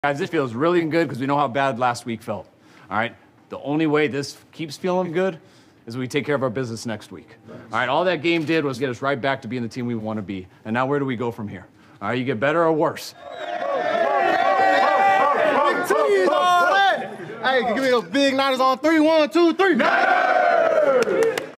Guys, this feels really good because we know how bad last week felt. All right? The only way this keeps feeling good is we take care of our business next week. All right? All that game did was get us right back to being the team we want to be. And now where do we go from here? All right? You get better or worse? Hey, give me those big Niners on 3. 1, 2, 3. Niners!